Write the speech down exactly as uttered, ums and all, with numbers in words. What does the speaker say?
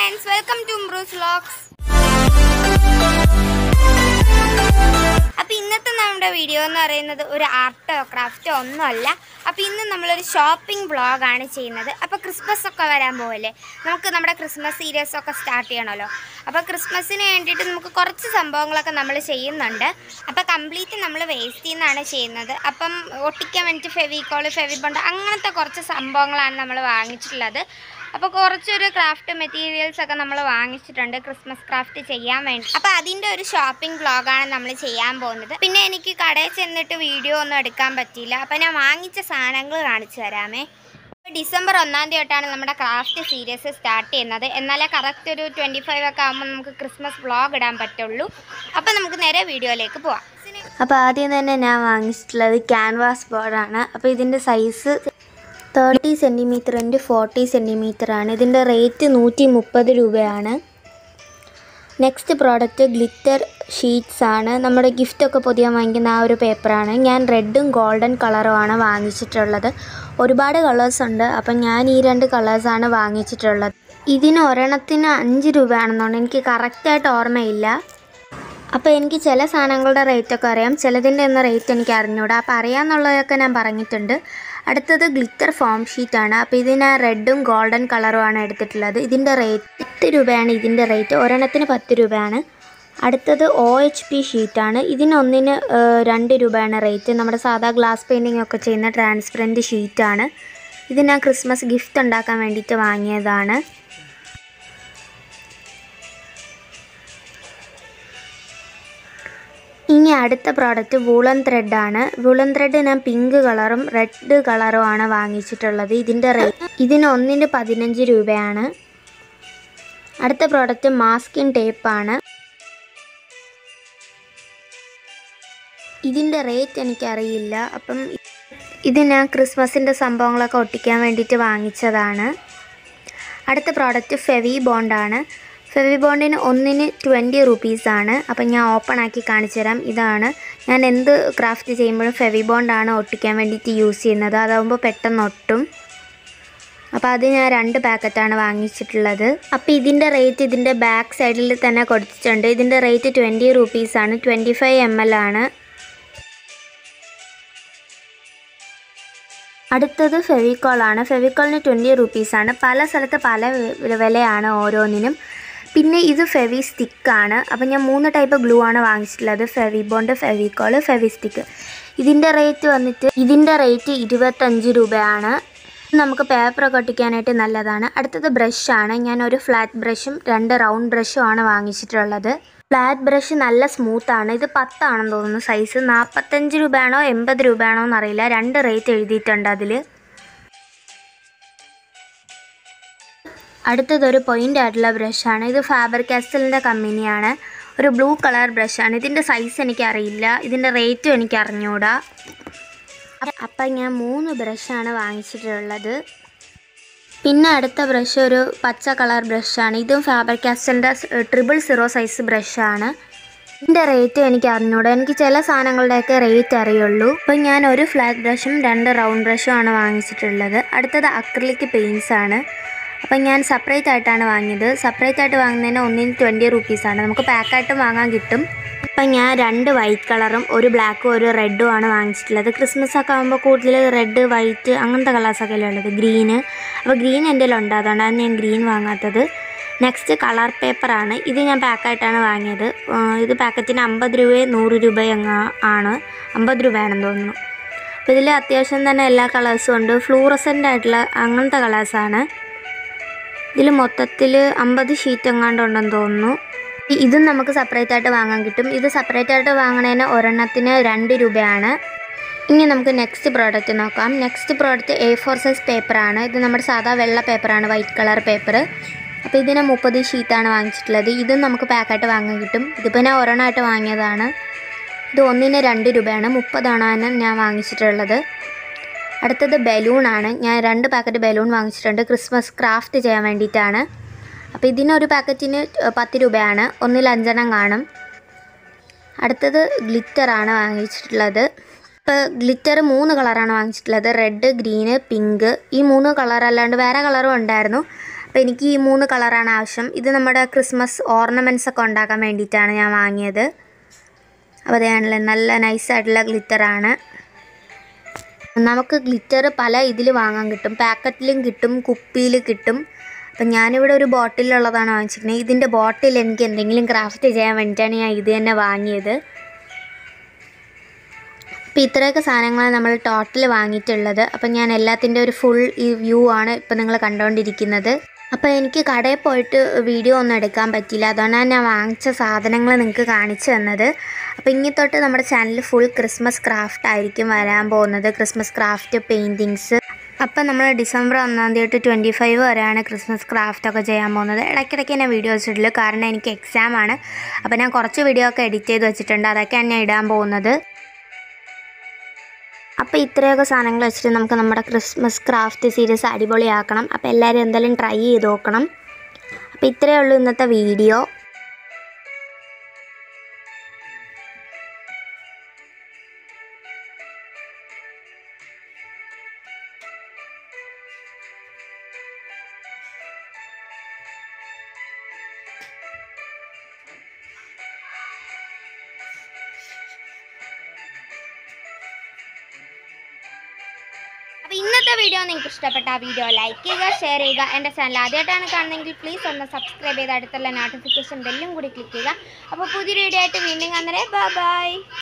friends, welcome to Umbru's Vlogs. അപ്പോൾ ഇന്നത്തെ നമ്മുടെ വീഡിയോ എന്ന് പറയുന്നത് ഒരു ആർട്ടോ ക്രാഫ്റ്റോ ഒന്നുമല്ല. അപ്പോൾ ഇന്ന് നമ്മളൊരു ഷോപ്പിംഗ് വ്ളോഗാണ് ചെയ്യുന്നത്. അപ്പോൾ ക്രിസ്മസ് ഒക്കെ വരാൻ പോവല്ലേ, നമുക്ക് നമ്മുടെ ക്രിസ്മസ് സീരീസ് ഒക്കെ സ്റ്റാർട്ട് ചെയ്യണമല്ലോ. അപ്പോൾ ക്രിസ്മസിന് വേണ്ടിയിട്ട് നമുക്ക് കുറച്ച് സംഭവങ്ങളൊക്കെ നമ്മൾ ചെയ്യുന്നുണ്ട്. അപ്പോൾ കംപ്ലീറ്റ് നമ്മൾ വേസ്റ്റിൽ നിന്നാണ് ചെയ്യുന്നത്. അപ്പം ഒട്ടിക്കാൻ വേണ്ടിയിട്ട് ഫെവിക്കോള്, ഫെവിബോണ്ട് അങ്ങനത്തെ കുറച്ച് സംഭവങ്ങളാണ് നമ്മൾ വാങ്ങിച്ചിട്ടുള്ളത്. അപ്പോൾ കുറച്ചൊരു ക്രാഫ്റ്റ് മെറ്റീരിയൽസ് ഒക്കെ നമ്മൾ വാങ്ങിച്ചിട്ടുണ്ട് ക്രിസ്മസ് ക്രാഫ്റ്റ് ചെയ്യാൻ വേണ്ടി. അപ്പോൾ അതിൻ്റെ ഒരു ഷോപ്പിംഗ് വ്ളോഗാണ് നമ്മൾ ചെയ്യാൻ പോകുന്നത്. പിന്നെ എനിക്ക് കടയിൽ ചെന്നിട്ട് വീഡിയോ ഒന്നും എടുക്കാൻ പറ്റിയില്ല. അപ്പോൾ ഞാൻ വാങ്ങിച്ച സാധനങ്ങൾ കാണിച്ചു തരാമേ. ഡിസംബർ ഒന്നാം തീയതി തൊട്ടാണ് നമ്മുടെ ക്രാഫ്റ്റ് സീരീസ് സ്റ്റാർട്ട് ചെയ്യുന്നത്. എന്നാലേ കറക്റ്റ് ഒരു ട്വൻറ്റി ഫൈവ് ഒക്കെ ആകുമ്പോൾ നമുക്ക് ക്രിസ്മസ് വ്ളോഗ് ഇടാൻ പറ്റുള്ളൂ. അപ്പോൾ നമുക്ക് നേരെ വീഡിയോയിലേക്ക് പോവാം. അപ്പോൾ ആദ്യം തന്നെ ഞാൻ വാങ്ങിച്ചിട്ടുള്ളത് ക്യാൻവാസ് ബോർഡാണ്. അപ്പോൾ ഇതിൻ്റെ size thirty centimetre into forty centimetre ആണ്. ഇതിൻ്റെ റേറ്റ് നൂറ്റി മുപ്പത് രൂപയാണ്. നെക്സ്റ്റ് പ്രോഡക്റ്റ് ഗ്ലിറ്റർ ഷീറ്റ്സ് ആണ്. നമ്മുടെ ഗിഫ്റ്റൊക്കെ പൊതിയാൻ വാങ്ങിക്കുന്ന ആ ഒരു പേപ്പറാണ്. ഞാൻ റെഡും ഗോൾഡൻ കളറുമാണ് വാങ്ങിച്ചിട്ടുള്ളത്. ഒരുപാട് കളേഴ്സ് ഉണ്ട്. അപ്പം ഞാൻ ഈ രണ്ട് കളേഴ്സാണ് വാങ്ങിച്ചിട്ടുള്ളത്. ഇതിന് ഒരെണ്ണത്തിന് അഞ്ച് രൂപയാണെന്നുണ്ട്, എനിക്ക് കറക്റ്റായിട്ട് ഓർമ്മയില്ല. അപ്പോൾ എനിക്ക് ചില സാധനങ്ങളുടെ റേറ്റൊക്കെ അറിയാം, ചിലതിൻ്റെ ഒന്നും റേറ്റ് എനിക്ക് അറിഞ്ഞൂടാ. അപ്പോൾ അറിയാമെന്നുള്ളതൊക്കെ ഞാൻ പറഞ്ഞിട്ടുണ്ട്. അടുത്തത് ഗ്ലിറ്റർ ഫോം ഷീറ്റാണ്. അപ്പോൾ ഇതിന് റെഡും ഗോൾഡൻ കളറുമാണ് എടുത്തിട്ടുള്ളത്. ഇതിൻ്റെ റേറ്റ് പത്ത് രൂപയാണ്. ഇതിൻ്റെ റേറ്റ് ഒരെണ്ണത്തിന് പത്ത് രൂപയാണ്. അടുത്തത് ഒ എച്ച് പി ഷീറ്റാണ്. ഇതിനൊന്നിന് രണ്ട് രൂപയാണ് റേറ്റ്. നമ്മുടെ സാധാ ഗ്ലാസ് പെയിൻറ്റിംഗ് ഒക്കെ ചെയ്യുന്ന ട്രാൻസ്പെറൻറ്റ് ഷീറ്റാണ്. ഇത് ഞാൻ ക്രിസ്മസ് ഗിഫ്റ്റ് ഉണ്ടാക്കാൻ വേണ്ടിയിട്ട് വാങ്ങിയതാണ്. ഇനി അടുത്ത പ്രോഡക്റ്റ് വൂളൻ ത്രെഡാണ്. വൂളൻ ത്രെഡ് ഞാൻ പിങ്ക് കളറും റെഡ് കളറുമാണ് വാങ്ങിച്ചിട്ടുള്ളത്. ഇതിൻ്റെ റേറ്റ് ഇതിന് ഒന്നിന് പതിനഞ്ച് രൂപയാണ്. അടുത്ത പ്രോഡക്റ്റ് മാസ്കിൻ ടേപ്പാണ്. ഇതിൻ്റെ റേറ്റ് എനിക്കറിയില്ല. അപ്പം ഇത് ഞാൻ ക്രിസ്മസിൻ്റെ സംഭവങ്ങളൊക്കെ ഒട്ടിക്കാൻ വേണ്ടിയിട്ട് വാങ്ങിച്ചതാണ്. അടുത്ത പ്രോഡക്റ്റ് ഫെവി ബോണ്ടാണ്. ഫെവി ബോണ്ടിന് ഒന്നിന് ട്വൻറ്റി റുപ്പീസാണ്. അപ്പം ഞാൻ ഓപ്പൺ ആക്കി കാണിച്ചു തരാം. ഇതാണ് ഞാൻ എന്ത് ക്രാഫ്റ്റ് ചെയ്യുമ്പോഴും ഫെവി ബോണ്ടാണ് ഒട്ടിക്കാൻ വേണ്ടിയിട്ട് യൂസ് ചെയ്യുന്നത്. അതാകുമ്പോൾ പെട്ടെന്ന് ഒട്ടും. അപ്പോൾ അത് ഞാൻ രണ്ട് പാക്കറ്റാണ് വാങ്ങിച്ചിട്ടുള്ളത്. അപ്പോൾ ഇതിൻ്റെ റേറ്റ് ഇതിൻ്റെ ബാക്ക് സൈഡിൽ തന്നെ കൊടുത്തിട്ടുണ്ട്. ഇതിൻ്റെ റേറ്റ് ട്വൻറ്റി റുപ്പീസാണ്. ട്വൻറ്റി ഫൈവ് എം എൽ ആണ്. അടുത്തത് ഫെവിക്കോളാണ്. ഫെവിക്കോളിന് ട്വൻറ്റി റുപ്പീസാണ്. പല സ്ഥലത്ത് പല വിലയാണ് ഓരോന്നിനും. പിന്നെ ഇത് ഫെവി സ്റ്റിക്കാണ്. അപ്പം ഞാൻ മൂന്ന് ടൈപ്പ് ഗ്ലൂ ആണ് വാങ്ങിച്ചിട്ടുള്ളത്. Fevibond, Fevicol, Fevistick. ഇതിൻ്റെ റേറ്റ് വന്നിട്ട് ഇതിൻ്റെ റേറ്റ് ഇരുപത്തഞ്ച് രൂപയാണ്. നമുക്ക് പേപ്പറൊക്കെ ഒട്ടിക്കാനായിട്ട് നല്ലതാണ്. അടുത്തത് ബ്രഷാണ്. ഞാൻ ഒരു ഫ്ലാറ്റ് ബ്രഷും രണ്ട് റൗണ്ട് ബ്രഷും ആണ് വാങ്ങിച്ചിട്ടുള്ളത്. ഫ്ലാറ്റ് ബ്രഷ് നല്ല സ്മൂത്താണ്. ഇത് പത്താണെന്ന് തോന്നുന്നു സൈസ്. നാൽപ്പത്തഞ്ച് രൂപയാണോ എൺപത് രൂപയാണോ എന്നറിയില്ല. രണ്ട് റേറ്റ് എഴുതിയിട്ടുണ്ട് അതിൽ. അടുത്തതൊരു പോയിൻ്റ് ആയിട്ടുള്ള ബ്രഷാണ്. ഇത് ഫാബർ കാസ്റ്റലിൻ്റെ കമ്പനിയാണ്. ഒരു ബ്ലൂ കളർ ബ്രഷാണ്. ഇതിൻ്റെ സൈസ് എനിക്കറിയില്ല. ഇതിൻ്റെ റേറ്റും എനിക്ക് അറിഞ്ഞൂടാ. അപ്പം ഞാൻ മൂന്ന് ബ്രഷാണ് വാങ്ങിച്ചിട്ടുള്ളത്. പിന്നെ അടുത്ത ബ്രഷ് ഒരു പച്ച കളർ ബ്രഷാണ്. ഇതും ഫാബർ കാസ്റ്റലിൻ്റെ ട്രിപ്പിൾ സീറോ സൈസ് ബ്രഷാണ്. ഇതിൻ്റെ റേറ്റ് എനിക്ക് അറിഞ്ഞൂടാ. എനിക്ക് ചില സാധനങ്ങളുടെയൊക്കെ റേറ്റ് അറിയുള്ളൂ. അപ്പം ഞാൻ ഒരു ഫ്ലാറ്റ് ബ്രഷും രണ്ട് റൗണ്ട് ബ്രഷും ആണ് വാങ്ങിച്ചിട്ടുള്ളത്. അടുത്തത് അക്രിലിക് പെയിൻറ്റ്സ് ആണ്. അപ്പം ഞാൻ സെപ്പറേറ്റ് ആയിട്ടാണ് വാങ്ങിയത്. സെപ്പറേറ്റ് ആയിട്ട് വാങ്ങുന്നതിന് ഒന്നിന് ട്വൻറ്റി റുപ്പീസാണ്. നമുക്ക് പാക്കായിട്ടും വാങ്ങാൻ കിട്ടും. അപ്പം ഞാൻ രണ്ട് വൈറ്റ് കളറും ഒരു ബ്ലാക്കും ഒരു റെഡും ആണ് വാങ്ങിച്ചിട്ടുള്ളത്. ക്രിസ്മസ് ഒക്കെ ആകുമ്പോൾ കൂടുതൽ റെഡ്, വൈറ്റ് അങ്ങനത്തെ കളേഴ്സൊക്കെ അല്ലേ ഉള്ളത്. ഗ്രീന്. അപ്പോൾ ഗ്രീൻ എൻ്റെ ഉണ്ട്, അതുകൊണ്ടാണ് ഞാൻ ഗ്രീൻ വാങ്ങാത്തത്. നെക്സ്റ്റ് കളർ പേപ്പറാണ്. ഇത് ഞാൻ പാക്കായിട്ടാണ് വാങ്ങിയത്. ഇത് പാക്കറ്റിന് അമ്പത് രൂപയും നൂറ് രൂപയും ആണ്. അമ്പത് രൂപയാണെന്ന് തോന്നുന്നു. അപ്പോൾ ഇതിൽ അത്യാവശ്യം തന്നെ എല്ലാ കളേഴ്സും ഉണ്ട്. ഫ്ലൂറസൻ്റ് ആയിട്ടുള്ള അങ്ങനത്തെ കളേഴ്സാണ്. ഇതിൽ മൊത്തത്തിൽ അമ്പത് ഷീറ്റ് എങ്ങാണ്ടുണ്ടെന്ന് തോന്നുന്നു. ഇതും നമുക്ക് സെപ്പറേറ്റ് ആയിട്ട് വാങ്ങാൻ കിട്ടും. ഇത് സെപ്പറേറ്റ് ആയിട്ട് വാങ്ങണതിന് ഒരെണ്ണത്തിന് രണ്ട് രൂപയാണ്. ഇനി നമുക്ക് നെക്സ്റ്റ് പ്രോഡക്റ്റ് നോക്കാം. Next product A four size പേപ്പറാണ്. ഇത് നമ്മുടെ സാധാ വെള്ള പേപ്പറാണ്, വൈറ്റ് കളർ പേപ്പർ. അപ്പോൾ ഇതിന് മുപ്പത് ഷീറ്റാണ് വാങ്ങിച്ചിട്ടുള്ളത്. ഇതും നമുക്ക് പാക്കായിട്ട് വാങ്ങാൻ കിട്ടും. ഇതിപ്പോൾ ഞാൻ ഒരെണ്ണമായിട്ട് വാങ്ങിയതാണ്. ഇത് ഒന്നിന് രണ്ട് രൂപയാണ്. മുപ്പതാണ് ഞാൻ വാങ്ങിച്ചിട്ടുള്ളത്. അടുത്തത് ബലൂണാണ്. ഞാൻ രണ്ട് പാക്കറ്റ് ബലൂൺ വാങ്ങിച്ചിട്ടുണ്ട് ക്രിസ്മസ് ക്രാഫ്റ്റ് ചെയ്യാൻ വേണ്ടിയിട്ടാണ്. അപ്പോൾ ഇതിനൊരു പാക്കറ്റിന് പത്ത് രൂപയാണ്. ഒന്നിൽ അഞ്ചെണ്ണം കാണും. അടുത്തത് ഗ്ലിറ്ററാണ് വാങ്ങിച്ചിട്ടുള്ളത്. ഇപ്പോൾ ഗ്ലിറ്റർ മൂന്ന് കളറാണ് വാങ്ങിച്ചിട്ടുള്ളത്. Red, green, pink. ഈ മൂന്ന് കളർ അല്ലാണ്ട് വേറെ കളറും ഉണ്ടായിരുന്നു. അപ്പോൾ എനിക്ക് ഈ മൂന്ന് കളറാണ് ആവശ്യം. ഇത് നമ്മുടെ ക്രിസ്മസ് ഓർണമെൻറ്റ്സ് ഒക്കെ ഉണ്ടാക്കാൻ വേണ്ടിയിട്ടാണ് ഞാൻ വാങ്ങിയത്. അപ്പോൾ അതാണല്ലേ നല്ല നൈസായിട്ടുള്ള ഗ്ലിറ്ററാണ്. നമുക്ക് ഗ്ലിറ്റർ പല ഇതിൽ വാങ്ങാൻ കിട്ടും, പാക്കറ്റിലും കിട്ടും, കുപ്പിയിൽ കിട്ടും. അപ്പം ഞാനിവിടെ ഒരു ബോട്ടിലുള്ളതാണ് വാങ്ങിച്ചിരിക്കുന്നത്. ഇതിൻ്റെ ബോട്ടിൽ എനിക്ക് എന്തെങ്കിലും ക്രാഫ്റ്റ് ചെയ്യാൻ വേണ്ടിയിട്ടാണ് ഞാൻ ഇത് തന്നെ വാങ്ങിയത്. അപ്പോൾ ഇത്രയൊക്കെ സാധനങ്ങളാണ് നമ്മൾ ടോട്ടൽ വാങ്ങിയിട്ടുള്ളത്. അപ്പം ഞാൻ എല്ലാത്തിൻ്റെ ഒരു ഫുൾ ഈ വ്യൂ ആണ് ഇപ്പം നിങ്ങൾ കണ്ടുകൊണ്ടിരിക്കുന്നത്. അപ്പോൾ എനിക്ക് കടയിൽ പോയിട്ട് വീഡിയോ ഒന്നും എടുക്കാൻ പറ്റിയില്ല, അതുകൊണ്ടാണ് ഞാൻ വാങ്ങിച്ച സാധനങ്ങൾ നിങ്ങൾക്ക് കാണിച്ചു തന്നത്. അപ്പോൾ ഇനി തൊട്ട് നമ്മുടെ ചാനലിൽ ഫുൾ ക്രിസ്മസ് ക്രാഫ്റ്റ് ആയിരിക്കും വരാൻ പോകുന്നത്, ക്രിസ്മസ് ക്രാഫ്റ്റ് പെയിൻറ്റിങ്സ്. അപ്പം നമ്മൾ ഡിസംബർ ഒന്നാം തീയതി തൊട്ട് ട്വൻറ്റി ഫൈവ് വരെയാണ് ക്രിസ്മസ് ക്രാഫ്റ്റൊക്കെ ചെയ്യാൻ പോകുന്നത്. ഇടയ്ക്കിടയ്ക്ക് ഞാൻ വീഡിയോസ് ഇടില്ല, കാരണം എനിക്ക് എക്സാം ആണ്. അപ്പോൾ ഞാൻ കുറച്ച് വീഡിയോ ഒക്കെ എഡിറ്റ് ചെയ്ത് വെച്ചിട്ടുണ്ട്, അതൊക്കെയാണ് ഞാൻ ഇടാൻ പോകുന്നത്. അപ്പോൾ ഇത്രയൊക്കെ സാധനങ്ങൾ വെച്ചിട്ട് നമുക്ക് നമ്മുടെ ക്രിസ്മസ് ക്രാഫ്റ്റ് സീരീസ് അടിപൊളിയാക്കണം. അപ്പോൾ എല്ലാവരും എന്തായാലും ട്രൈ ചെയ്ത് നോക്കണം. അപ്പോൾ ഇത്രയേ ഉള്ളൂ ഇന്നത്തെ വീഡിയോ. അപ്പോൾ ഇന്നത്തെ വീഡിയോ നിങ്ങൾക്ക് ഇഷ്ടപ്പെട്ട ആ വീഡിയോ ലൈക്ക് ചെയ്യുക, ഷെയർ ചെയ്യുക. എൻ്റെ ചാനൽ ആദ്യമായിട്ടാണ് കാണുന്നതെങ്കിൽ പ്ലീസ് ഒന്ന് സബ്സ്ക്രൈബ് ചെയ്ത് അടുത്തുള്ള നോട്ടിഫിക്കേഷൻ ബെല്ലും കൂടി ക്ലിക്ക് ചെയ്യുക. അപ്പോൾ പുതിയൊരു വീഡിയോ ആയിട്ട് വീണ്ടും കാണുന്നവരെ ബൈ ബൈ.